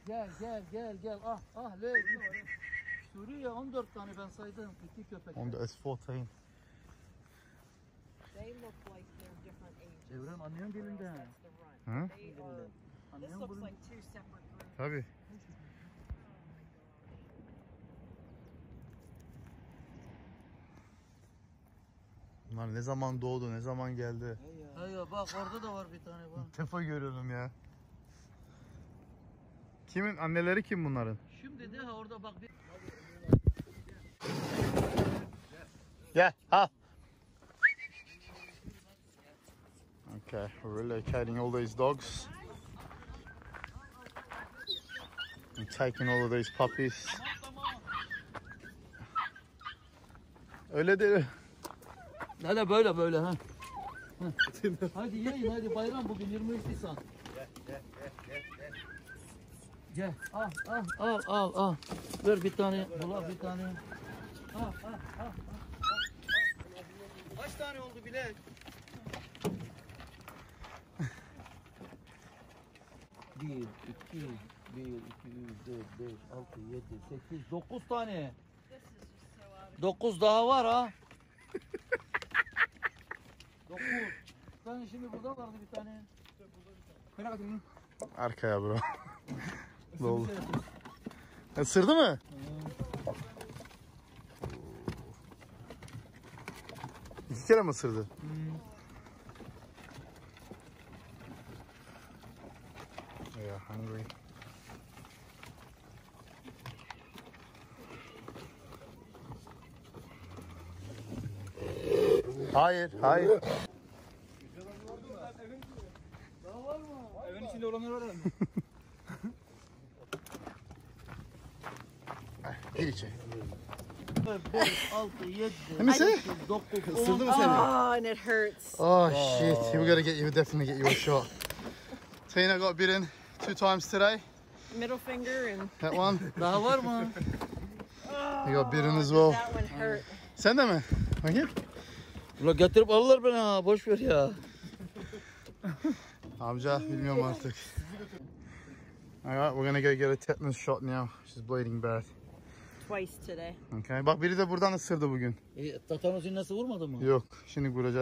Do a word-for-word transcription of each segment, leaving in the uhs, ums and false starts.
Gel gel gel gel. Ah ah le. Suriye on dört tane ben saydım. İki köpek. On the it's fourteen. They look like they're different ages. Evren annenin dilinden. That's the run. Hı? They are, this looks like two separate groups. Tabii. Bunlar ne zaman doğdu, ne zaman geldi? Hey ya bak orada da var bir tane bak. İlk defa görüyorum ya. Kimin anneleri kim bunların? Şimdi de ha orada bak bir. Gel, al. Okay, we're relocating all these dogs. I'm taking all of these puppies. Öyle değil. Hele böyle böyle ha. Hadi yiyin hadi bayram bugün yirmi üç Nisan. Gel gel gel gel. Gel al al al al al. Ver bir tane bula bir tane. Al al al al. Kaç tane oldu bile? Bir, iki, bir, iki, üç, dört, beş, altı, yedi, sekiz, dokuz tane. Dokuz daha var ha. Dokuz. Bir tane şimdi burada vardı bir tane. Merak ettim. Arkaya bro. Doldu. Isırdı mı? İki kere mi ısırdı? Hmm. Yeah, hungry. Hayır, hayır. Daha var mı? Evin içinde olanlar var herhalde. Gir içeri. beş, altı, yedi, Let me see. dokuz, Isırdı mı on. seni? Oh, and it hurts. Oh shit, we gotta get you, definitely get you a shot. Tina got bitten two times today. Middle finger and That one. Daha var mı? You got bitten as well. that one hurt. Sen de mi? Bakayım. Ulan getirip alırlar beni ha. Boş ver ya. Amca bilmiyorum artık. Alright, we're gonna go get a tetanus shot now. She's bleeding bad. Twice today. Okay. Bak biri de buradan ısırdı bugün. E, Tatanus iğnesi vurmadı mı? Yok, şimdi vuracak.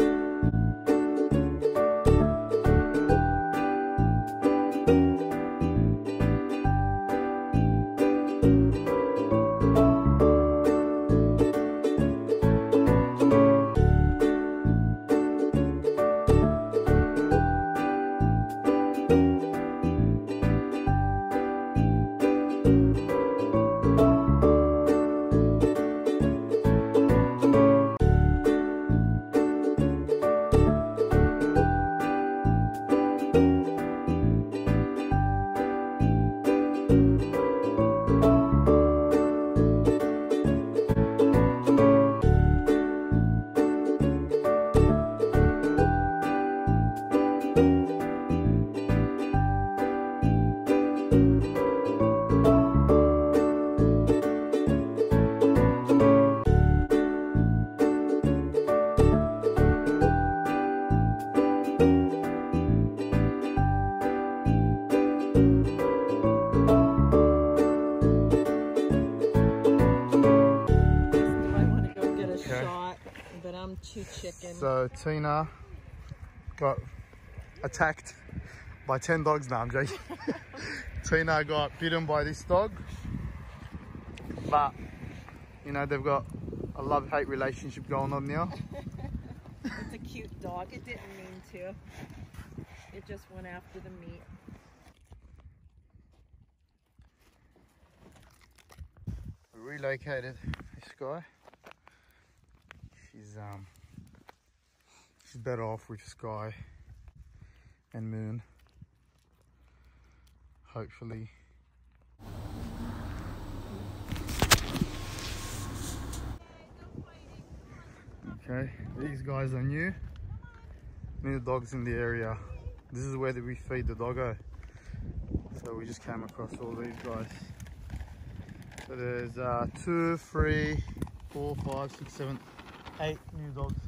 Too chicken. So Tina got attacked by ten dogs. Now I'm joking. Tina got bitten by this dog, but you know they've got a love-hate relationship going on now. It's a cute dog. It didn't mean to. It just went after the meat. We relocated this guy. She's um she's better off with Sky and Moon. Hopefully. Okay, these guys are new. New dogs in the area. This is where we feed the doggo. So we just came across all these guys. So there's uh, two, three, four, five, six, seven, eight new dogs.